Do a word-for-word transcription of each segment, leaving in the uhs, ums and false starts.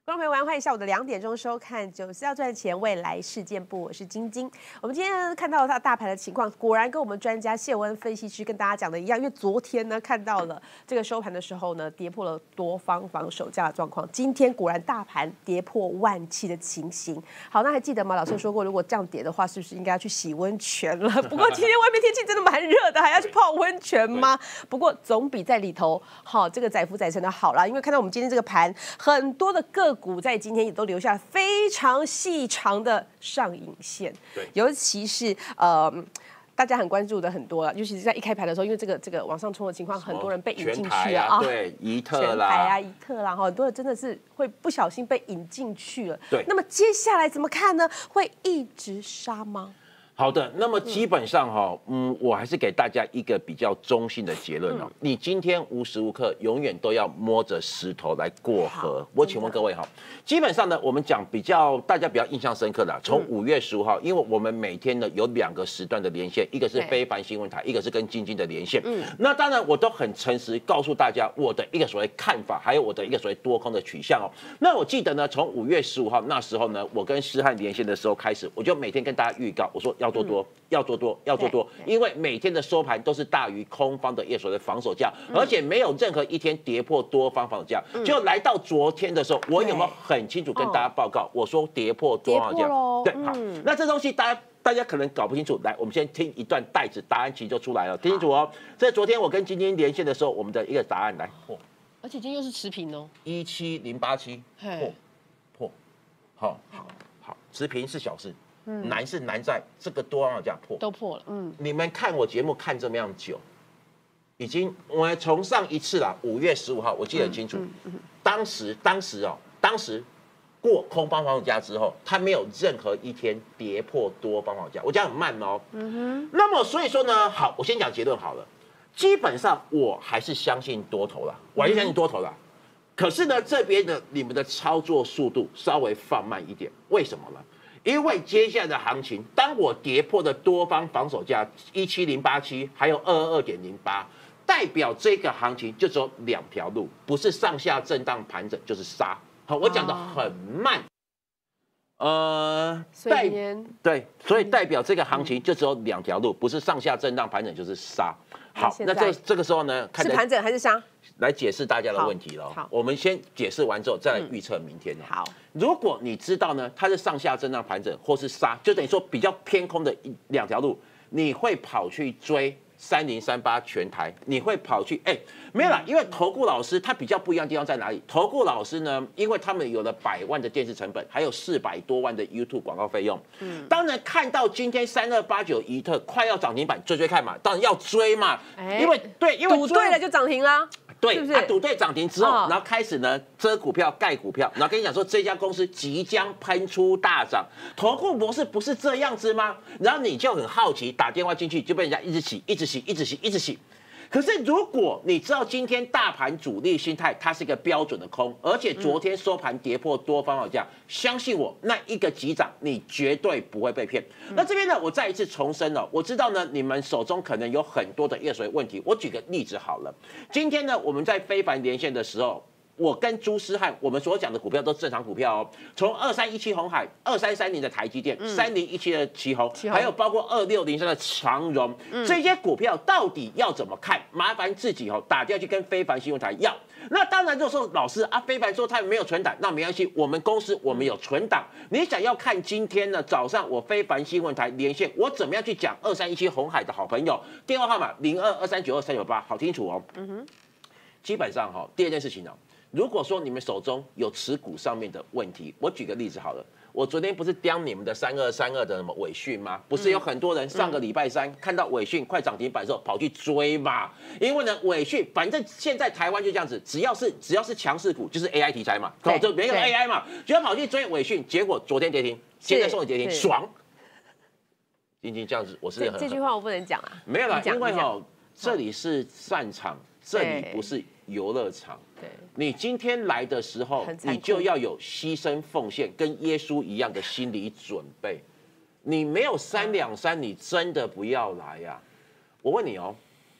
观众朋友们，欢迎下午的两点钟收看《九四要赚钱未来事件部》，我是晶晶。我们今天看到它大盘的情况，果然跟我们专家谢文分析师跟大家讲的一样，因为昨天呢看到了这个收盘的时候呢，跌破了多方防守价的状况，今天果然大盘跌破万七的情形。好，那还记得吗？老师说过，如果这样跌的话，是不是应该要去洗温泉了？不过今天外面天气真的蛮热的，还要去泡温泉吗？不过总比在里头好这个载浮载沉的好啦，因为看到我们今天这个盘，很多的个股。股在今天也都留下非常细长的上影线， 对， 尤其是呃，大家很关注的很多了，尤其是在一开盘的时候，因为这个这个往上冲的情况，很多人被引进去啊， 啊， 对，怡特啦， 全台啊，怡特啦，很多人真的是会不小心被引进去了。 对， 那么接下来怎么看呢？会一直杀吗？ 好的，那么基本上哈，嗯，我还是给大家一个比较中性的结论哦。嗯、你今天无时无刻永远都要摸着石头来过河。我请问各位哈，基本上呢，我们讲比较大家比较印象深刻的，从五月十五号，因为我们每天呢有两个时段的连线，一个是非凡新闻台，一个是跟晶晶的连线。嗯，那当然我都很诚实告诉大家我的一个所谓看法，还有我的一个所谓多空的取向哦。那我记得呢，从五月十五号那时候呢，我跟施汉连线的时候开始，我就每天跟大家预告，我说要。要做多，要做多，要做多，因为每天的收盘都是大于空方的业所的防守价，而且没有任何一天跌破多方防守价。就来到昨天的时候，我有没有很清楚跟大家报告？我说跌破多方价，对，好，那这东西大家大家可能搞不清楚。来，我们先听一段带子，答案其实就出来了，听清楚哦。这昨天我跟晶晶连线的时候，我们的一个答案来破， 而且今天又是持平哦， 一七零八七破破，好好好，持平是小事。难是难在这个多方价破都破了，嗯， 你们看我节目看这么样久，已经我从上一次啦，五月十五号，我记得很清楚，嗯嗯嗯、当时当时哦，当时过空方防守价之后，它没有任何一天跌破多方防守价，我讲很慢哦，嗯哼，那么所以说呢，好，我先讲结论好了，基本上我还是相信多头啦，我还是相信多头啦，嗯、可是呢，这边的你们的操作速度稍微放慢一点，为什么呢？因为接下来的行情，当我跌破的多方防守价一七零八七，还有二二二点零八，代表这个行情就只有两条路，不是上下震荡盘整，就是杀。好，我讲的很慢，呃， 代对，所以代表这个行情就只有两条路，不是上下震荡盘整，就是杀。好，那这这个时候呢， 是盘整还是杀？ 来解释大家的问题了。 好， 我们先解释完之后，再来预测明天。 好， 如果你知道呢，它是上下震荡盘整或是杀，就等于说比较偏空的一两条路，你会跑去追三零三八全台，你会跑去哎、欸、没有啦，因为投顾老师他比较不一样的地方在哪里？投顾老师呢，因为他们有了百万的电视成本，还有四百多万的 YouTube 广告费用。嗯，当然看到今天三二八九怡特快要涨停板，追追看嘛，当然要追嘛，欸、因为对，因为赌对了就涨停啦。 对，他赌对涨停之后，然后开始呢遮股票盖股票，然后跟你讲说这家公司即将喷出大涨，投顾模式不是这样子吗？然后你就很好奇，打电话进去就被人家一直洗，一直洗，一直洗，一直洗。可是如果你知道今天大盘主力心态它是一个标准的空，而且昨天收盘跌破多方防守价，相信我，那一个急涨你绝对不会被骗。嗯、那这边呢，我再一次重申了，我知道呢你们手中可能有很多的业水问题，我举个例子好了。今天呢我们在非凡连线的时候，我跟朱思翰，我们所讲的股票都是正常股票哦。从二三一七鸿海、二三三零的台积电、三零一七的奇宏，还有包括二六零三的长荣，嗯、这些股票到底要怎么看？麻烦自己哦打电话去跟非凡新闻台要。那当然，如果说老师啊，非凡说他没有存档，那没关系，我们公司我们有存档。你想要看今天呢早上我非凡新闻台连线，我怎么样去讲二三一七鸿海的好朋友？电话号码零二二三九二三九八，好清楚哦。嗯哼，基本上哈、哦，第二件事情呢、哦。如果说你们手中有持股上面的问题，我举个例子好了。我昨天不是刁你们的三二三二的什么伟讯吗？不是有很多人上个礼拜三看到伟讯快涨停板的时候跑去追嘛？因为呢，伟讯反正现在台湾就这样子，只要是只要是强势股，就是 A I 题材嘛，就没有 A I 嘛，就要跑去追伟讯，结果昨天跌停，现在送你跌停，爽。晶晶这样子，我是很这句话我不能讲啊， 没有啦，因为哈，这里是战场，这里不是游乐场。对，你今天来的时候，你就要有牺牲奉献，跟耶稣一样的心理准备。你没有三两三，你真的不要来呀、啊！我问你哦，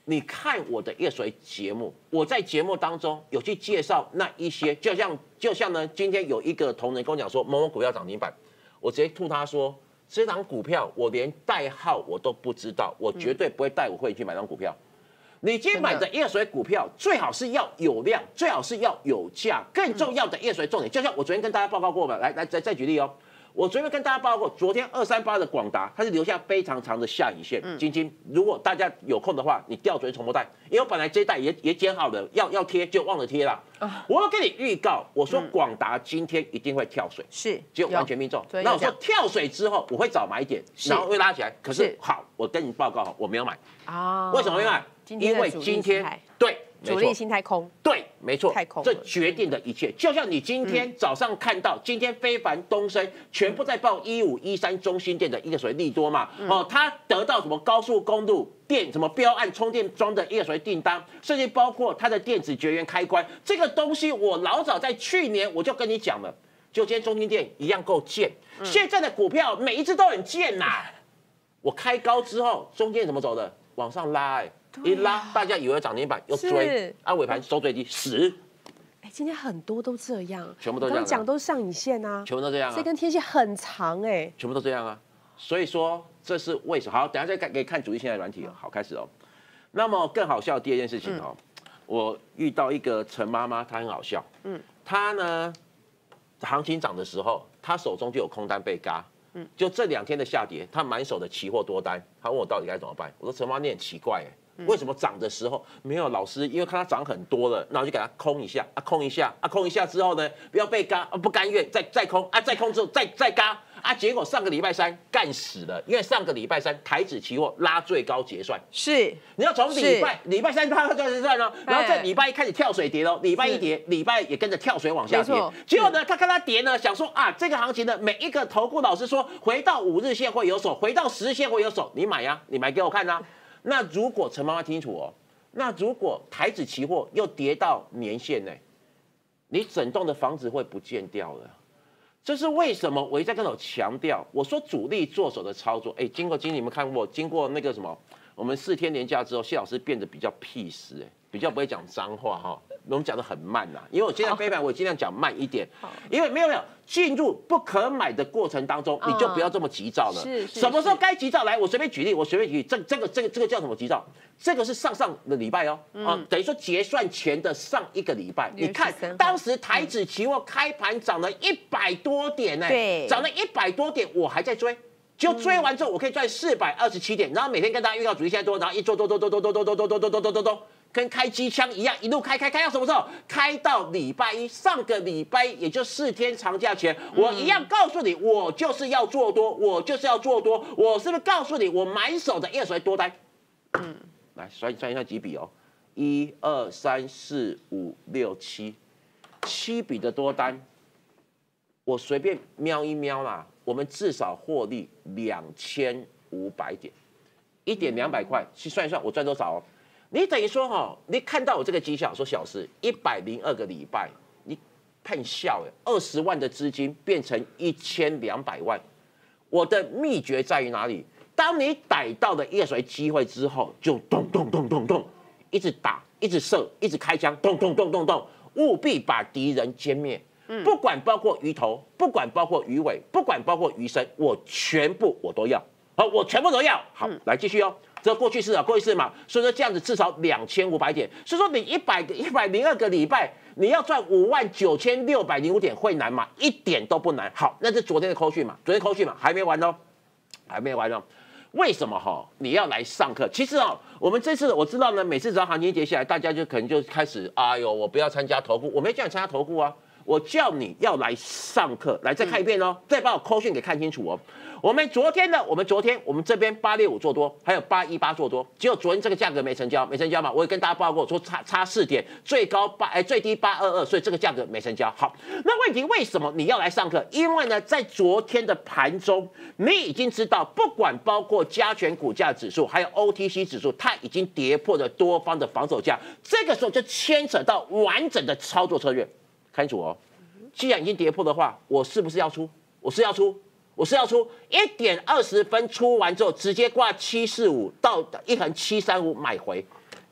你看我的夜水节目，我在节目当中有去介绍那一些，就像就像呢，今天有一个同仁跟我讲说某某股票涨停板，我直接吐他说，这档股票我连代号我都不知道，我绝对不会带我会去买这档股票。你今天买的夜水股票，最好是要有量，最好是要有价，更重要的夜水重点，就像我昨天跟大家报告过嘛，来来再再举例哦。我昨天跟大家报告过，昨天二三八的广达，它是留下非常长的下影线。晶晶，如果大家有空的话，你调准重播带，因为我本来这一带也也剪好了，要要贴就忘了贴了。我要跟你预告，我说广达今天一定会跳水， 是， 结果完全命中。那我说跳水之后我会找买点，然后会拉起来。可是好，我跟你报告，我没有买啊。为什么没买？因为今天对。 主力心态空， 对，没错， 太空， 这决定了一切。就像你今天早上看到，今天非凡、东升全部在报一五一三中心店的一个水利多嘛，哦，它得到什么高速公路电什么标案充电桩的一个水订单，甚至包括它的电子绝缘开关，这个东西我老早在去年我就跟你讲了，就今天中心店一样够贱，现在的股票每一只都很贱呐。我开高之后，中间怎么走的？往上拉，哎。一拉，大家以为涨停板又追，啊尾盘收最低十。 哎，今天很多都这样， 全部都这样。 刚讲都是上影线啊， 全部都这样啊。 这根天线很长哎， 全部都这样啊。所以说这是为什么？好，等一下再看，可以看主力现在软体哦。好，开始哦。那么更好笑的第二件事情哦，我遇到一个陈妈妈，她很好笑。嗯，她呢，行情涨的时候，她手中就有空单被嘎。嗯，就这两天的下跌，她满手的期货多单，她问我到底该怎么办。我说陈妈，你很奇怪哎。为什么涨的时候没有老师？因为看它涨很多了，那我就给它空一下啊，空一下啊，空一下之后呢，不要被嘎啊，不甘愿再再空啊，再空之后再再嘎啊，结果上个礼拜三干死了，因为上个礼拜三台指期货拉最高结算， 是你要从礼拜礼拜三拉最高结算哦，然后这礼拜一开始跳水跌喽，礼拜一跌，礼拜也跟着跳水往下跌，结果呢，他看它跌呢，想说啊，这个行情呢，每一个投顾老师说回到五日线会有手，回到十日线会有手，你买呀，你买给我看啊。那如果陈妈妈听清楚哦，那如果台指期货又跌到年线呢，你整栋的房子会不见掉了。这是为什么？我一再跟我强调，我说主力做手的操作，哎，经过经理们看过，经过那个什么，我们四天连假之后，谢老师变得比较屁实，哎，比较不会讲脏话哈。我们讲的很慢呐，因为我现在非凡，我尽量讲慢一点，因为没有没有进入不可买的过程当中，你就不要这么急躁了。是，什么时候该急躁？来，我随便举例，我随便举例，这这个这个这个叫什么急躁？这个是上上的礼拜哦，啊，等于说结算前的上一个礼拜，你看当时台指期货开盘涨了一百多点呢，对，涨了一百多点，我还在追。就追完之后，我可以赚四百二十七点，然后每天跟大家预告主力现在多，然后一做多多多多多多多多多多多多多多，跟开机枪一样，一路开开开到什么时候？开到礼拜一，上个礼拜也就四天长假前，我一样告诉你，我就是要做多，我就是要做多，我是不是告诉你，我满手的夜水多单？嗯，来算算一下几笔哦，一二三四五六七，七笔的多单，我随便瞄一瞄啦。我们至少获利两千五百点，一点两百块，去算一算，我赚多少哦？你等于说哈、哦，你看到我这个绩效，说小时一百零二个礼拜，你骗笑哎，二十万的资金变成一千两百万，我的秘诀在于哪里？当你逮到了夜水机会之后，就咚咚咚咚咚，一直打，一直射，一直开枪，咚咚咚咚咚，务必把敌人歼灭。不管包括鱼头，不管包括鱼尾，不管包括鱼身，我全部我都要，好，我全部都要。好，来继续哦。这过去式啊，过去式嘛，所以说这样子至少两千五百点，所以说你一百个一百零二个礼拜，你要赚五万九千六百零五点会难吗？一点都不难。好，那是昨天的扣讯嘛，昨天扣讯嘛，还没完哦，还没完哦。为什么哈？你要来上课？其实哦，我们这次我知道呢，每次只要行情跌下来，大家就可能就开始，哎呦，我不要参加投顾，我没叫你参加投顾啊。我叫你要来上课，来再看一遍哦，嗯、再把我扣讯给看清楚哦。我们昨天呢，我们昨天我们这边八六五做多，还有八一八做多，只有昨天这个价格没成交，没成交嘛。我也跟大家报告说差差四点，最高八哎最低八二二，所以这个价格没成交。好，那问题为什么你要来上课？因为呢，在昨天的盘中，你已经知道，不管包括加权股价指数，还有 O T C 指数，它已经跌破了多方的防守价，这个时候就牵扯到完整的操作策略。看清楚哦，既然已经跌破的话，我是不是要出？我是要出，我是要出一点二十分出完之后，直接挂七四五到一横七三五买回，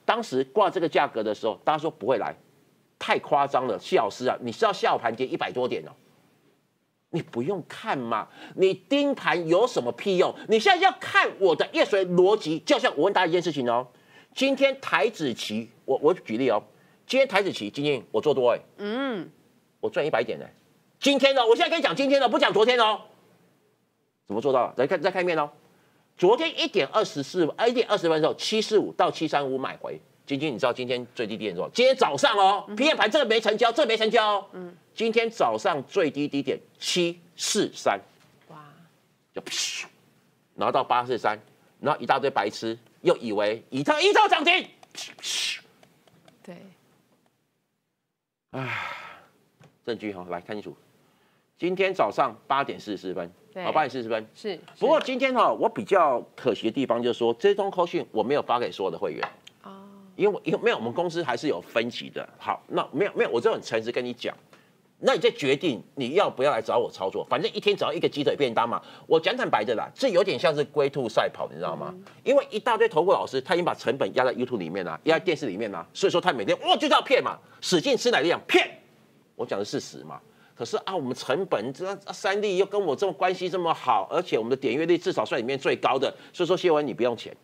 当时挂这个价格的时候，大家说不会来，太夸张了，谢老师啊，你是要下午盘跌一百多点哦。你不用看嘛，你盯盘有什么屁用？你现在要看我的业水逻辑，就像我问大家一件事情哦，今天台指期，我我举例哦，今天台指期，今天我做多哎，嗯，我赚一百点呢。今天呢，我现在跟你讲今天的，不讲昨天哦。怎么做到？再看再看一遍哦。昨天一点二十四，呃一点二十分的时候，七四五到七三五买回。今天你知道今天最低点多少？今天早上哦 ，P M 盘这个没成交，这个没成交哦。嗯，今天早上最低低点七四三，哇，就噗，然后到八四三，然后一大堆白痴又以为以特一特涨停， 对， 唉，证据哈，来看清楚。今天早上八点四十四分，好，八点四十分是。 不过今天哈，我比较可惜的地方就是说，这通扣讯我没有发给所有的会员。因为因为没有，我们公司还是有分级的。好，那没有没有，我就很诚实跟你讲，那你再决定你要不要来找我操作。反正一天只要一个鸡腿便当嘛。我讲坦白的啦，这有点像是龟兔赛跑，你知道吗？嗯、因为一大堆投顾老师，他已经把成本压在 YouTube 里面啦、啊，压在电视里面啦、啊，所以说他每天哇就是要骗嘛，使劲吃奶力量骗。我讲的是事实嘛。可是啊，我们成本这三立又跟我这么关系这么好，而且我们的点阅率至少算里面最高的，所以说谢文你不用钱。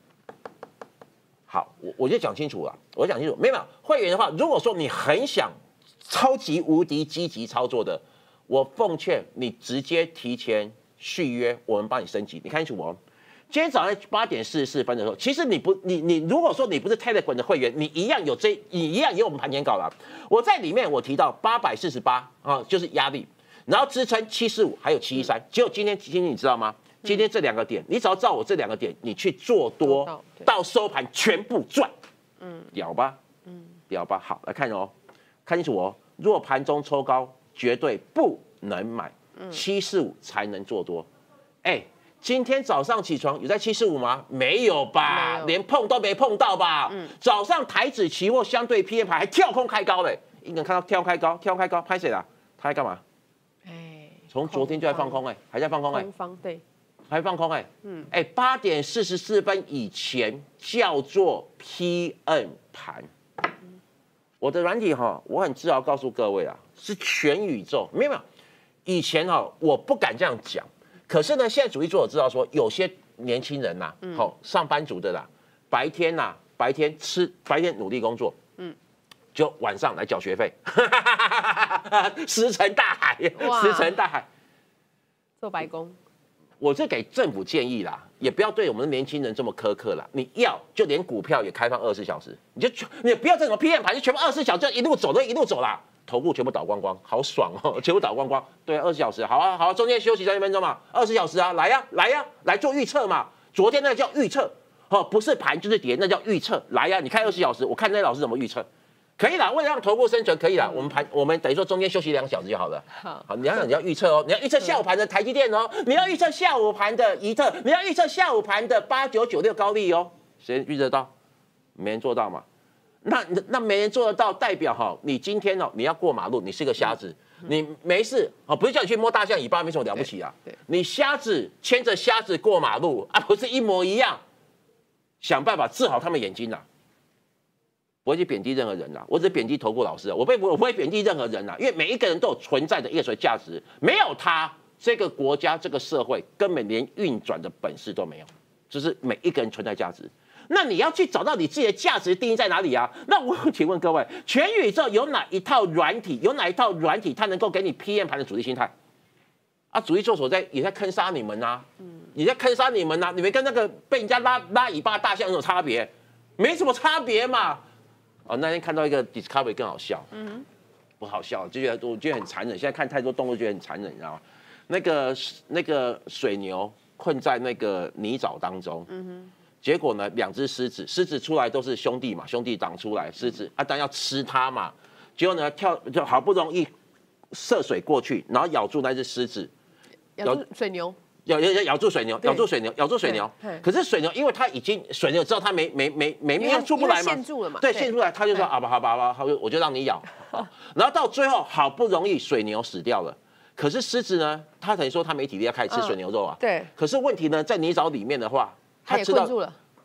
好，我我就讲清楚了，我讲清楚，没有会员的话，如果说你很想超级无敌积极操作的，我奉劝你直接提前续约，我们帮你升级。你看清楚哦，今天早上八点四十四分的时候，其实你不，你你如果说你不是 Telegram 的会员，你一样有这，你一样有我们盘前稿了。我在里面我提到八百四十八啊，就是压力，然后支撑七十五，还有七一三。结果今天今天你知道吗？今天这两个点，你只要照我这两个点，你去做多，到收盘全部赚，嗯，屌吧，嗯，屌吧。好，来看哦，看清楚哦。若盘中抽高，绝对不能买，七四五才能做多。哎，今天早上起床有在七四五吗？没有吧，有连碰都没碰到吧。嗯，早上台指期货相对 P M 盘还跳空开高嘞，一个人看到跳开高，跳开高，拍谁啦？他在干嘛？哎，从昨天就在放空哎，还在放空哎， 空方对。 还放空哎、欸，嗯，哎，八点四十四分以前叫做 P M 盘，我的软体哈，我很自豪告诉各位啊，是全宇宙没有没有，以前哈我不敢这样讲，可是呢，现在主力做我知道说，有些年轻人呐、啊，好、嗯、上班族的啦，白天呐、啊，白天吃，白天努力工作，嗯，就晚上来缴学费，石沉大海，石沉大海， 做白工。 我是给政府建议啦，也不要对我们的年轻人这么苛刻啦。你要就连股票也开放二十四小时，你就你不要这种 P M 盘，就全部二十四小时，就一路走的一路走啦。头部全部倒光光，好爽哦，全部倒光光。对、啊，二十小时，好啊好啊，中间休息三十分钟嘛，二十小时啊，来呀、啊、来呀、啊，来做预测嘛。昨天那个叫预测，哦，不是盘就是跌，那叫预测。来呀、啊，你看二十小时，我看那些老师怎么预测。可以啦，为了让头部生存，可以啦。嗯、我们盘，我们等于说中间休息两小时就好了。好，好，你要你要预测哦，你要预测下午盘的台积电哦，你要预测下午盘的宜特，你要预测下午盘的八九九六高力哦。谁预测到？没人做到嘛？那那没人做得到，代表哈，你今天哦，你要过马路，你是个瞎子，嗯、你没事哦，不是叫你去摸大象尾巴，没什么了不起啊。你瞎子牵着瞎子过马路啊，不是一模一样？想办法治好他们眼睛啊。不会去贬低任何人啦，我只是贬低投顾老师，我不会我不会贬低任何人啦，因为每一个人都有存在的业水价值，没有他，这个国家这个社会根本连运转的本事都没有，只是每一个人存在价值。那你要去找到你自己的价值定义在哪里啊？那我请问各位，全宇宙有哪一套软体，有哪一套软体它能够给你 P M 盘的主力心态？啊，主力做手在也在坑杀你们呐、啊，嗯，也在坑杀你们呐、啊，你们跟那个被人家拉拉尾巴大象有什么差别？没什么差别嘛。哦，那天看到一个 Discovery 更好笑，嗯，不好笑，就觉得我觉得很残忍。现在看太多动物，觉得很残忍，你知道吗？那个那个水牛困在那个泥沼当中，嗯哼，结果呢，两只狮子，狮子出来都是兄弟嘛，兄弟党出来，狮子啊，当然要吃它嘛。结果呢，跳就好不容易涉水过去，然后咬住那只狮子， 咬住水牛。 咬咬咬住水牛，咬住水牛，咬住水牛。可是水牛，因为它已经水牛知道它没没没没命出不来嘛， 陷住了嘛。 对，陷出来，他就说好吧好吧好吧，我就让你咬。然后到最后好不容易水牛死掉了，可是狮子呢，它等于说它没体力要开始吃水牛肉啊。对。可是问题呢，在泥沼里面的话，它知道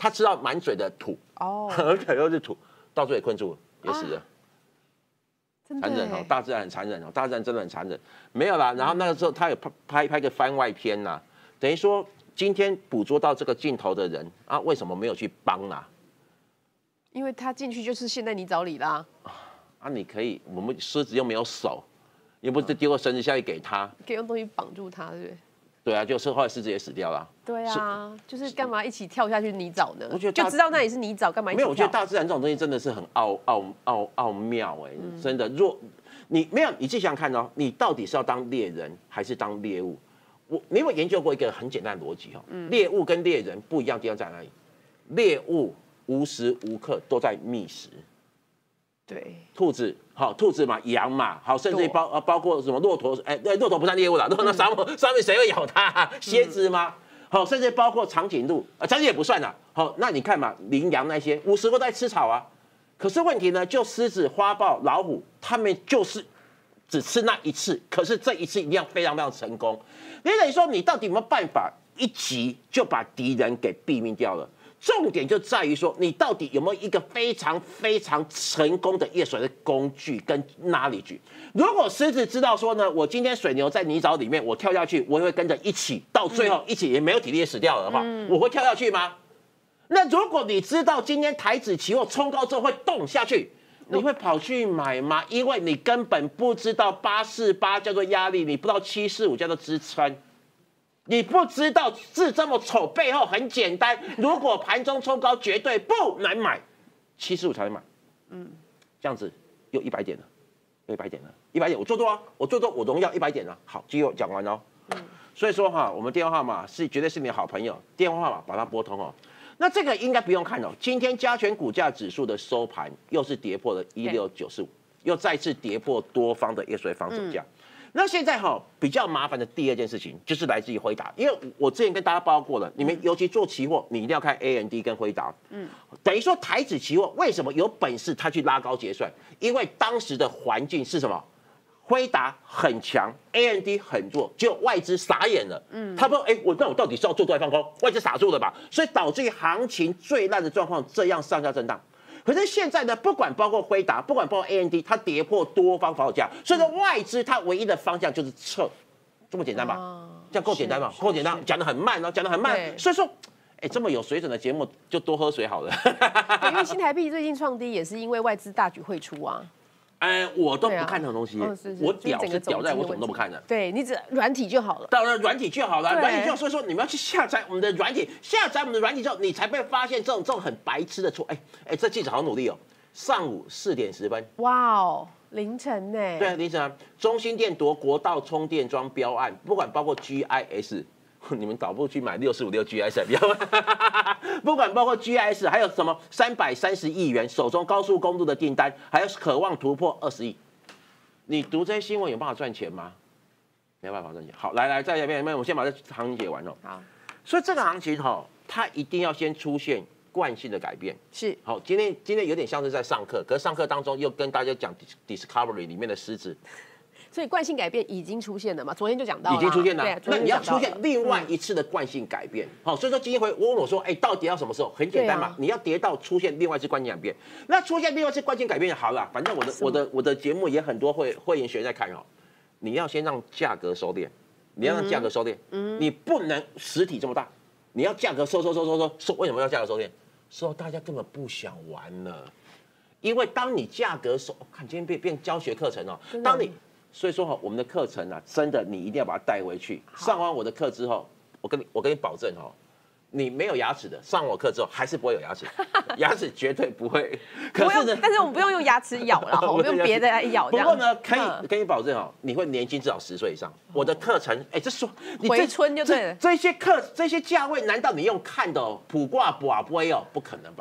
他吃到满嘴的土， 哦， 而且又是土，到最后也困住了，也死了。 啊残忍哦，大自然很残忍哦，大自然真的很残忍。没有啦，然后那个时候他有拍拍拍个番外篇呐、啊，等于说今天捕捉到这个镜头的人啊，为什么没有去帮啊？ 因为他进去就是陷在泥沼里啦。 啊，你可以，我们狮子又没有手，又不是丢个绳子下去给他， 可以用东西绑住他，对不对？ 对啊，就是后来狮子也死掉了。 对啊，就是干嘛一起跳下去泥沼呢？ 我觉得就知道那里是泥沼，干嘛一起跳？ 没有，我觉得大自然这种东西真的是很奥奥奥奥妙哎、欸，嗯、真的。若你没有，你自己想想看哦，你到底是要当猎人还是当猎物？我你有没有研究过一个很简单的逻辑哦？嗯、猎物跟猎人不一样的地方在哪里？猎物无时无刻都在觅食。 对， 兔子好，兔子嘛，羊嘛，好，甚至包呃包括什么骆驼，哎、欸，骆驼不算猎物啦，那沙漠、嗯、上面谁会咬它、啊？蝎子吗？好、嗯，甚至包括长颈鹿，啊，长颈也不算啦。好，那你看嘛，羚羊那些五十个在吃草啊，可是问题呢，就狮子、花豹、老虎，他们就是只吃那一次，可是这一次一定要非常非常成功。你等于说，你到底有没有办法一击就把敌人给毙命掉了？重点就在于说，你到底有没有一个非常非常成功的夜水的工具跟 knowledge？ 如果狮子知道说呢，我今天水牛在泥沼里面，我跳下去，我也会跟着一起，到最后一起也没有体力死掉了的话，嗯、我会跳下去吗？那如果你知道今天台指期货冲高之后会动下去，你会跑去买吗？因为你根本不知道八四八叫做压力，你不知道七四五叫做支撑。你不知道字这么丑，背后很简单。如果盘中冲高，绝对不能买，七十五才能买。嗯，这样子又一百点了，又一百点了，一百点我做多啊，我做多我荣耀一百点了。好，机会讲完了。嗯，所以说哈，我们电话号码是绝对是你的好朋友，电话号码把它拨通哦。那这个应该不用看哦。今天加权股价指数的收盘又是跌破了一六九四五，又再次跌破多方的夜水防守价。嗯，那现在哈比较麻烦的第二件事情就是来自于辉达，因为我之前跟大家报告过了，你们尤其做期货，你一定要看 A M D 跟辉达。嗯，等于说台指期货为什么有本事它去拉高结算？因为当时的环境是什么？辉达很强 ，A M D 很弱，结果外资傻眼了。嗯，他说：“哎、欸，我那我到底是要做多还放空？外资傻住了吧？”所以导致于行情最烂的状况，这样上下震荡。可是现在呢，不管包括辉达，不管包括 A M D， 它跌破多方防守价，所以说外资它唯一的方向就是撤，这么简单吧？哦、这样够简单吧？够简单，讲得很慢哦，讲得很慢。所以说，哎、欸，这么有水准的节目，就多喝水好了。 因为新台币最近创低，也是因为外资大举汇出啊。 哎，我都不看这种东西， 啊哦、是是我屌是屌在我什么都不看的。 对你只软体就好了， 当然软体就好了，软体就好。所以说你们要去下载我们的软体，下载我们的软体之后，你才会发现这种这种很白痴的错。哎哎，这记者好努力哦。上午四点十分， 哇哦，凌晨呢？ 对，凌晨啊，中兴电夺国道充电桩标案，不管包括 G I S。你们倒不去买六四五六 G I S， 不管包括 G I S， 还有什么三百三十亿元手中高速公路的订单，还有渴望突破二十亿。你读这些新闻有办法赚钱吗？没办法赚钱。好，来来，再来边，我先把这行情解完哦。 好， 所以这个行情哈、哦，它一定要先出现惯性的改变。 是。 好，今天今天有点像是在上课，可是上课当中又跟大家讲 Discovery 里面的狮子。 所以惯性改变已经出现了嘛？昨天就讲到了， 已经出现了。 对， 那你要出现另外一次的惯性改变，好、嗯，所以说基金会问我说，哎、欸，到底要什么时候？很简单嘛，啊、你要跌到出现另外一次惯性改变。那出现另外一次惯性改变好了，反正我的我的我的节目也很多会会员学在看哦。你要先让价格收敛，你要让价格收敛，嗯，你不能实体这么大，你要价格收收收收收收。为什么要价格收敛？收大家根本不想玩了，因为当你价格收，看今天变变教学课程哦，当你。所以说哈，我们的课程啊，真的你一定要把它带回去。上完我的课之后，我跟你我跟你保证哈，你没有牙齿的，上我课之后还是不会有牙齿，牙齿绝对不会。可是呢， 但是我们不用用牙齿咬了，我们用别的来咬。 不过呢，可以跟你保证哦，你会年轻至少十岁以上。我的课程，哎，这说回春就对了。 这些课这些价位，难道你用看的哦？卜卦卜龟哦，不可能吧？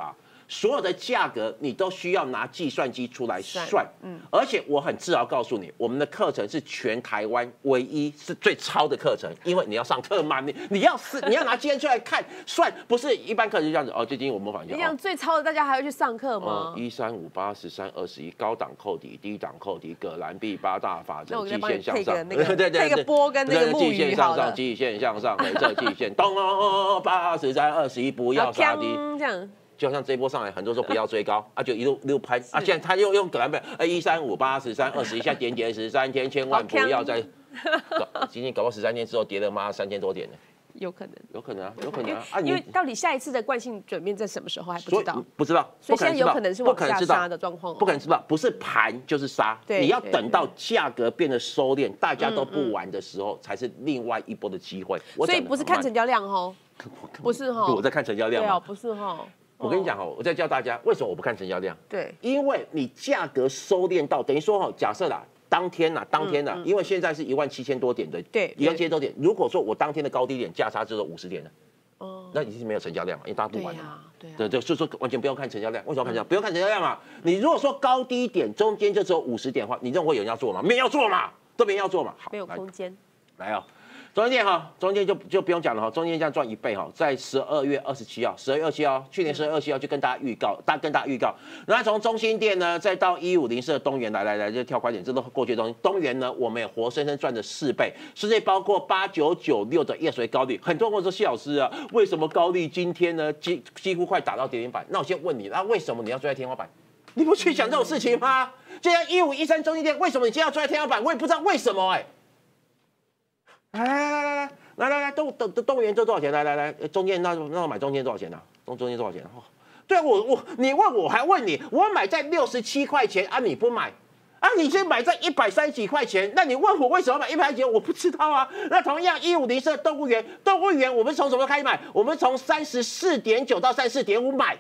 所有的价格你都需要拿计算机出来算，嗯，而且我很自豪告诉你，我们的课程是全台湾唯一是最超的课程，因为你要上课嘛，你你要是你要拿计算出来看算，不是一般课程就这样子哦。最近我模仿一下， 你讲最超的，大家还要去上课吗？ 一三五八十三二十一，高档扣底，低档扣底，葛兰碧八大法则，季线向上， 对对对，那个波跟那个木鱼， 季线向上，季线向上，回撤季线，咚哦八十三二十一，不要杀低， 这样。 就像这一波上来，很多人说不要追高啊，就一路一路拍啊。现在他又用葛兰贝，呃，一三五八十三二十一，下点跌十三天，千万不要再，今天搞到十三天之后跌了妈三千多点呢。 有可能， 有可能啊，有可能啊。啊因为到底下一次的惯性转变在什么时候还不知道， 不知道， 所以现在有可能是往下杀的状况， 不可能知道，不是盘就是杀，你要等到价格变得收敛，大家都不玩的时候，才是另外一波的机会。 所以不是看成交量哦，不是哈， 我在看成交量， 对啊，不是哈。 我跟你讲哦，我在教大家为什么我不看成交量？ 对， 因为你价格收敛到，等于说哈，假设啦，当天呐，当天呐，因为现在是一万七千多点的， 对， 一万七千多点。如果说我当天的高低点价差只有五十点了，哦，那已经是没有成交量嘛，因为大家不玩了嘛，对对，所以说完全不用看成交量。为什么看成交量？不用看成交量嘛。你如果说高低点中间就只有五十点的话，你认为有人要做吗？没人要做嘛，都没人要做嘛，好， 没有空间。 来啊。中间店哈，中间就就不用讲了哈，中间这样赚一倍哈，在十二月二十七号，十二月二十七号，去年十二月二十七号就跟大家预告，大跟大家预告，然后从中心店呢，再到一五零四的东元，来来来，就跳快点，这都过去的东西。东元呢，我们也活生生赚了四倍，甚至包括八九九六的夜水高利，很多人问说谢老师啊，为什么高利今天呢几几乎快打到跌停板？那我先问你，那为什么你要追在天花板？你不去想这种事情吗？就像一五一三中心店，为什么你今天要追在天花板？我也不知道为什么哎、欸。来来来来来来来来，动动动物园这多少钱？来来来，中间那那我买中间多少钱呢、啊？中中间多少钱？哦，对啊，我我你问我还问你，我买在六十七块钱啊，你不买啊？你先买在一百三十几块钱，那你问我为什么买一百几？我不知道啊。那同样一五零四动物园，动物园我们从什么时候开始买？我们从三十四点九到三十四点五买。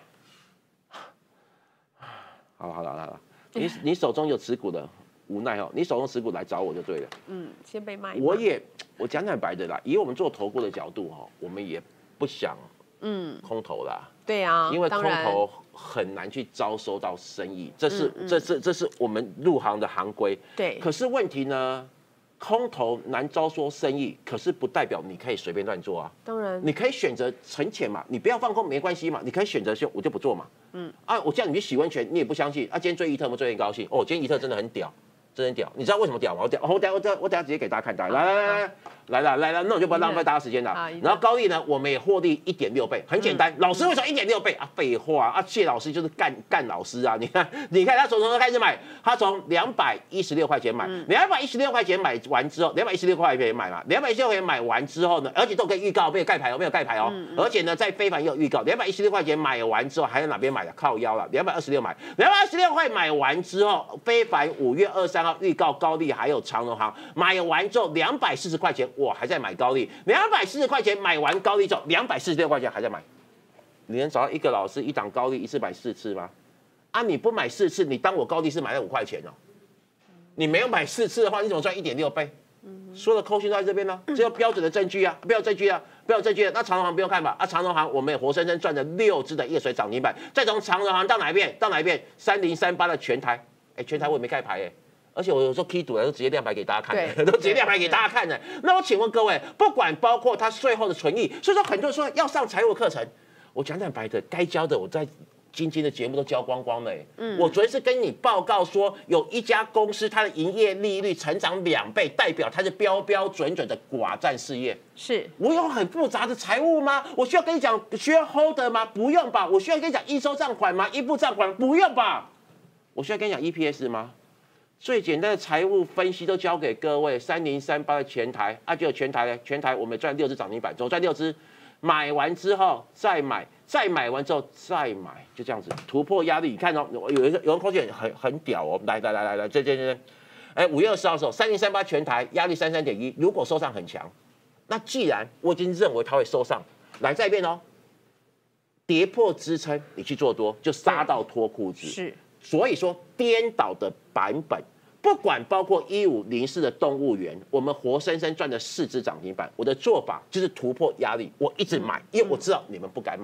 好了好了好了，你你手中有持股的。无奈哦，你手中持股来找我就对了。 嗯，先被卖。 我也，我讲坦白的啦，以我们做投顾的角度哈，我们也不想嗯空头啦。 对啊， 因为空头很难去招收到生意，这是这是这是我们入行的行规。 对。 可是问题呢，空头难招收生意，可是不代表你可以随便乱做啊。 当然。你可以选择沉潜嘛，你不要放空没关系嘛，你可以选择就我就不做嘛。嗯。啊，我叫你去洗温泉，你也不相信啊。今天追怡特，我们追很高兴哦，今天怡特真的很屌。真的屌，你知道为什么屌吗？我屌，我等我等我等下直接给大家看，来来来来来来来来，那我就不要浪费大家时间了。然后高利呢，我们也获利一点六倍，很简单。老师为什么一点六倍啊？废话啊！谢老师就是干干老师啊！你看，你看他从什么开始买？他从两百一十六块钱买，两百一十六块钱买完之后，两百一十六块钱买嘛，两百一十六块钱买完之后呢，而且都可以预告，没有盖牌哦，没有盖牌哦。而且呢，在非凡也有预告，两百一十六块钱买完之后，还在哪边买的？靠腰了，两百二十六买，两百二十六块买完之后，非凡五月二三号预告高利。还有长荣航买完之后两百四十块钱，我还在买高利，两百四十块钱买完高利之后，两百四十六块钱还在买。你能找到一个老师一档高利一次买四次吗？啊，你不买四次，你当我高利是买了五块钱哦。你没有买四次的话，你怎么赚一点六倍？所有的扣讯都在这边呢，只有标准的证据啊，不要证据啊，不要证据啊。那长荣航不用看吧？啊，长荣航我们也活生生赚了六只的夜水涨停板，再从长荣航到哪一边？到哪一边？三零三八的全台，哎，全台我也没盖牌哎。而且我有时候 K 赌的都直接亮牌给大家看的，都直接亮牌给大家看的。那我请问各位，不管包括他税后的存益，所以说很多人说要上财务课程，我讲坦白的，该教的我在今天的节目都教光光了。嗯，我昨天是跟你报告说，有一家公司它的营业利率成长两倍，代表它是标标准准的寡占事业。 是我有很复杂的财务吗？我需要跟你讲需要 hold 吗？不用吧。我需要跟你讲应收账款吗？应付账款不用吧。我需要跟你讲 E P S 吗？最简单的财务分析都交给各位，三零三八的全台啊，就全台呢，全台我们赚六只涨停板，总赚六只，买完之后再买，再买完之后再买，就这样子突破压力。你看哦，有有有人口诀很很屌哦，来来来来来，这这这，哎，五月二十号的时候，三零三八全台压力三三点一，如果收上很强，那既然我已经认为它会收上，来再一遍哦，跌破支撑，你去做多就杀到脱裤子， 是， 所以说颠倒的版本。不管包括一五零四的动物园，我们活生生赚了四只涨停板。我的做法就是突破压力，我一直买，因为我知道你们不敢买。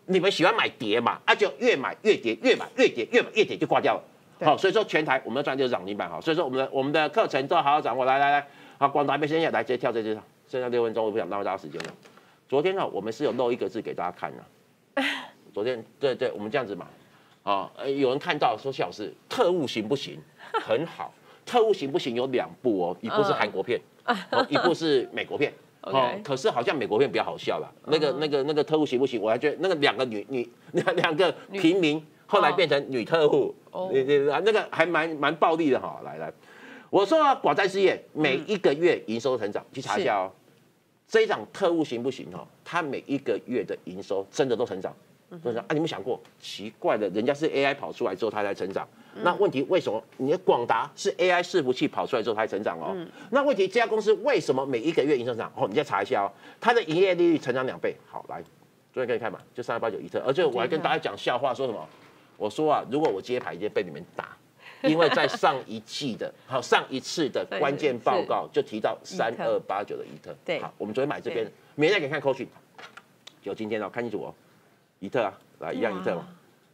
你们喜欢买跌嘛，啊就越买越跌，越买越跌，越买越跌就挂掉了。好，所以说全台我们要赚就是涨停板哈，所以说我们的我们的课程都要好好掌握。来来来，好，广达没先下来，直接跳这支，剩下六分钟，我不想浪费大家时间了。昨天呢，我们是有漏一个字给大家看的。昨天对对，我们这样子嘛，啊，有人看到说谢老师特务行不行？很好，特务行不行有两部哦，一部是韩国片，哦，一部是美国片。哦，可是好像美国片比较好笑啦。那个、那个、那个特务行不行？我还觉得那个两个女女两个平民后来变成女特务，对对对，那个还蛮蛮暴力的哈。来来，我说啊，广载事业每一个月营收成长，去查一下哦。这一档特务行不行哦？它每一个月的营收真的都成长，都成长啊！你有没有想过，奇怪的，人家是 A I 跑出来之后它才成长。那问题为什么你的广达是 A I 伺服器跑出来之后才成长哦？嗯、那问题这家公司为什么每一个月营收涨？哦，你再查一下哦，它的营业利率成长两倍。好，来，昨天可以看嘛，就三二八九一特，而且我还跟大家讲笑话，说什么？我说啊，如果我接牌，一定被你们打，因为在上一季的，好上一次的关键报告就提到三二八九的一特。对，好，我们昨天买这边，明天再给你看扣讯，就今天哦，看清楚哦，一特啊，来一样一特嘛。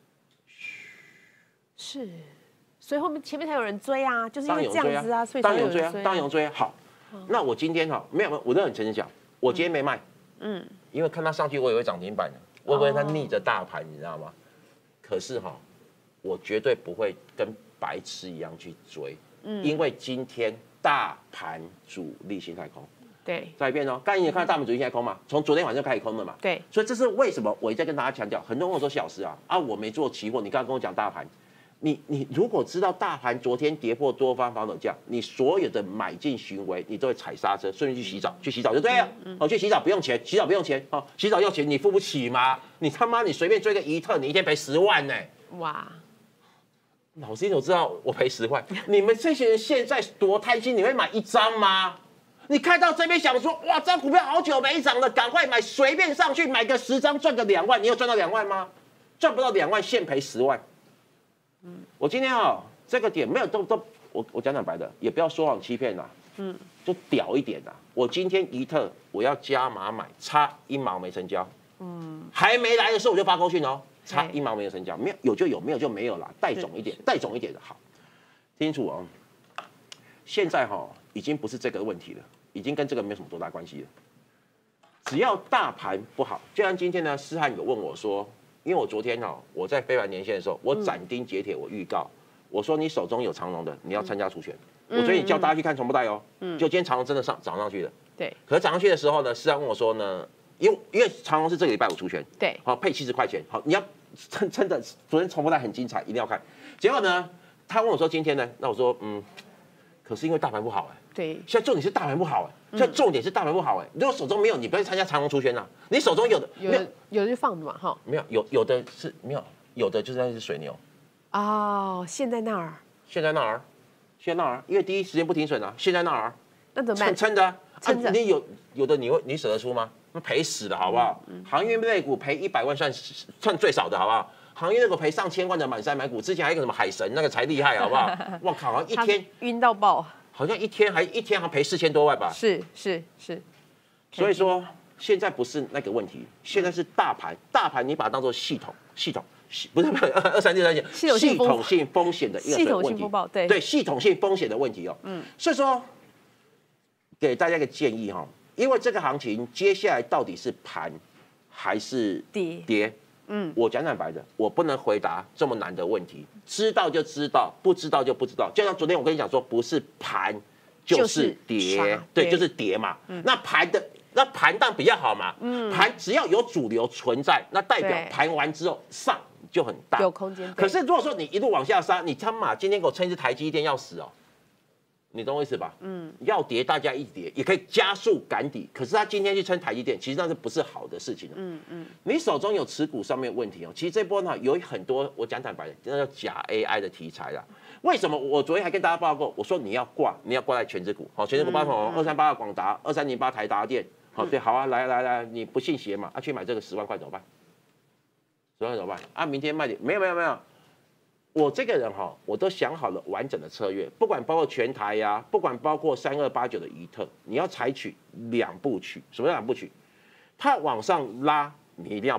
是，所以后面前面才有人追啊，就是因为这样子啊，所以才有人追啊。 当然有追啊。好，那我今天哈没有，我都很诚实讲，我今天没卖，嗯，因为看它上去我也会涨停板的，我以为它逆着大盘，你知道吗？可是哈，我绝对不会跟白痴一样去追，嗯，因为今天大盘主力心态空。 对， 再一遍哦，刚才你也看到大盘主力现在空嘛，从昨天晚上开始空了嘛。 对， 所以这是为什么我一再跟大家强调，很多人跟我说谢老师啊，啊我没做期货，你刚刚跟我讲大盘。你你如果知道大盘昨天跌破多方防守价，你所有的买进行为你都会踩刹车，顺便去洗澡，去洗澡就对了。哦，去洗澡不用钱，洗澡不用钱，哦，洗澡要钱你付不起吗？你他妈你随便追个一特，你一天赔十万呢、欸？哇！老师你怎么知道我赔十万？你们这些人现在多贪心，你会买一张吗？你看到这边想说，哇，这张股票好久没涨了，赶快买，随便上去买个十张赚个两万，你有赚到两万吗？赚不到两万，现赔十万。嗯，我今天啊、哦，这个点没有都都，我我讲坦白的，也不要说谎欺骗啦，嗯，就屌一点啦。我今天一特我要加码买，差一毛没成交，嗯，还没来的时候我就发扣讯哦，差一毛没有成交，没有有就有，没有就没有啦，带种一点，带种一点的好，听清楚哦。现在哈、哦、已经不是这个问题了，已经跟这个没有什么多大关系了。只要大盘不好，就像今天呢，思翰有问我说。因为我昨天哦，我在非凡年线的时候，我斩钉截铁，我预告，我说你手中有长荣的，你要参加除权。我昨天叫大家去看重播带哦，就今天长荣真的上涨上去了。对。可是涨上去的时候呢，思翰问我说呢，因为因为长荣是这个礼拜五除权，对，好配七十块钱，好你要真真的昨天重播带很精彩，一定要看。结果呢，他问我说今天呢，那我说嗯，可是因为大盘不好哎。对。现在重点是大盘不好哎。所以重点是大盘不好哎，如果手中没有，你不要参加长荣除权啦。你手中有的有的有的就放着嘛哈。 没有有有的是没有，有的就是那是水牛。 哦，现在那儿。 现在那儿，现在那儿，因为第一时间不停损啊，现在那儿。 那怎么办？ 撑着啊，撑着。你有有的你会你舍得出吗？那赔死了好不好？航运类股赔一百万算算最少的好不好？航运类股赔上千万的满山买股，之前还有一个什么海神那个才厉害好不好？我靠，好像一天晕到爆。好像一天还一天还赔四千多万吧？ 是是是， 所以说现在不是那个问题，现在是大盘，大盘你把它当做系统，系统不是不是二三六三险，系统性风险的一个问题，对对，系统性风险的问题哦。嗯，所以说给大家一个建议哈，因为这个行情接下来到底是盘还是跌跌？嗯，我讲坦白的，我不能回答这么难的问题，知道就知道，不知道就不知道。就像昨天我跟你讲说，不是盘就是跌，对，就是跌嘛。嗯、那盘的那盘当比较好嘛，嗯，盘只要有主流存在，那代表盘完之后上就很大， 有空间。 可是如果说你一路往下杀，你他妈今天给我撑一只台积电要死哦。你懂我意思吧？嗯，要跌大家一跌，也可以加速赶底。可是他今天去撑台积电，其实那是不是好的事情？嗯嗯，你手中有持股上面问题哦。其实这波呢有很多，我讲坦白的，那叫假 A I 的题材啦。为什么我昨天还跟大家报告，我说你要挂，你要挂在全指股，好，全指股包括二三八的广达、二三零八台达电，好，对，好啊，来来来，你不信邪嘛？啊，去买这个十万块怎么办？十万块怎么办？啊，明天卖点没有没有没有。我这个人哈，我都想好了完整的策略，不管包括全台呀、啊，不管包括三二八九的怡特，你要采取两部曲。什么叫两部曲？它往上拉，你一定要跑；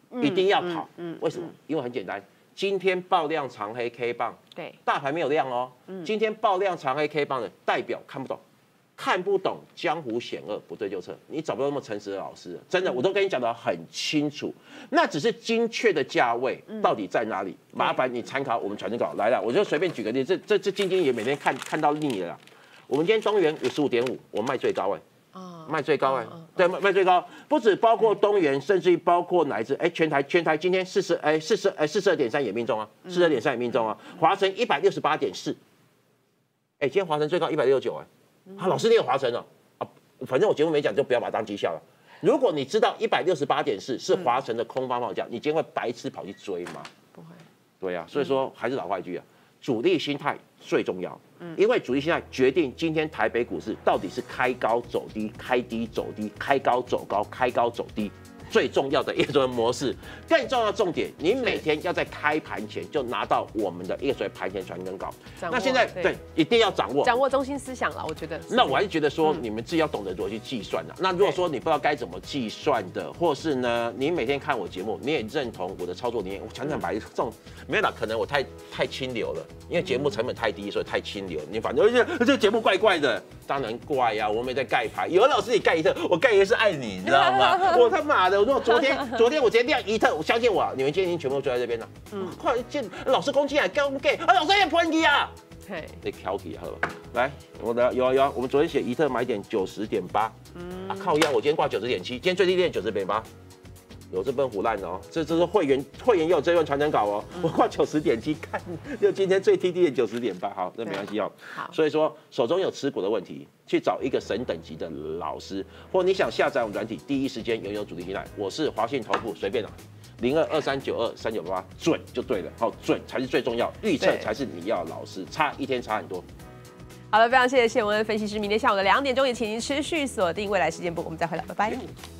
一定要跑。嗯，为什么？因为很简单，今天爆量长黑 K 棒， 对， 大盘没有量哦。今天爆量长黑 K 棒的代表看不懂。看不懂江湖险恶，不对就撤。你找不到那么诚实的老师，真的，我都跟你讲得很清楚。那只是精确的价位到底在哪里？麻烦你参考我们传真稿来了。我就随便举个例子，这这这晶晶也每天看看到腻了啦。我们今天东元五十五点五，我卖最高哎、欸，卖最高哎、欸，对，卖卖最高，不止包括东元，甚至于包括哪一只？哎，全台全台今天四十哎四十哎四十二点三也命中啊，四十二点三也命中啊，华晨一百六十八点四，哎，今天华晨最高一百六十九哎。啊，老师，你有华晨哦？啊，反正我节目没讲，就不要把它当绩效了。如果你知道一百六十八点四是华晨的空方报价，你今天会白痴跑去追吗？ 不会。 对呀、啊，所以说还是老话一句啊，主力心态最重要。嗯，因为主力心态决定今天台北股市到底是开高走低、开低走低、开高走高、开高走低。最重要的一个模式，更重要的重点，你每天要在开盘前就拿到我们的一个所谓盘前传真稿。那现在 对, 对一定要掌握掌握中心思想了，我觉得。 那我还是觉得说，你们自己要懂得如何去计算的。那如果说你不知道该怎么计算的，或是呢，你每天看我节目，你也认同我的操作理念，我讲讲白这种没有啦，可能我太太清流了，因为节目成本太低，所以太清流。你反正这这节目怪怪的，当然怪呀、啊，我们也在盖牌。有的老师你盖一特，我盖一个是爱你，你知道吗？我他妈的！我说昨天昨天我直接亮一特，我相信我，你们今天已经全部都追在这边了。嗯，快见老师攻击啊，跟给啊，老师也破题啊。嘿，你挑题好吧？来，我的有啊有啊，我们昨天写一特买点九十点八，嗯啊靠腰，我今天挂九十点七，今天最低点九十点八。有这本胡烂哦，这这是会员会员也有这份传真稿哦，我挂九十点七，看就今天最低低点九十点八，好，那没关系哦。好，所以说手中有持股的问题，去找一个神等级的老师，或你想下载我们软体，第一时间拥有主力信赖。我是华信投顾，随便拿零二二三九二三九八八，准就对了，好，准才是最重要，预测才是你要的老师，差一天差很多。 好了，非常谢谢谢文恩分析师，明天下午的两点钟也请您持续锁定未来事件部，我们再回来，拜拜。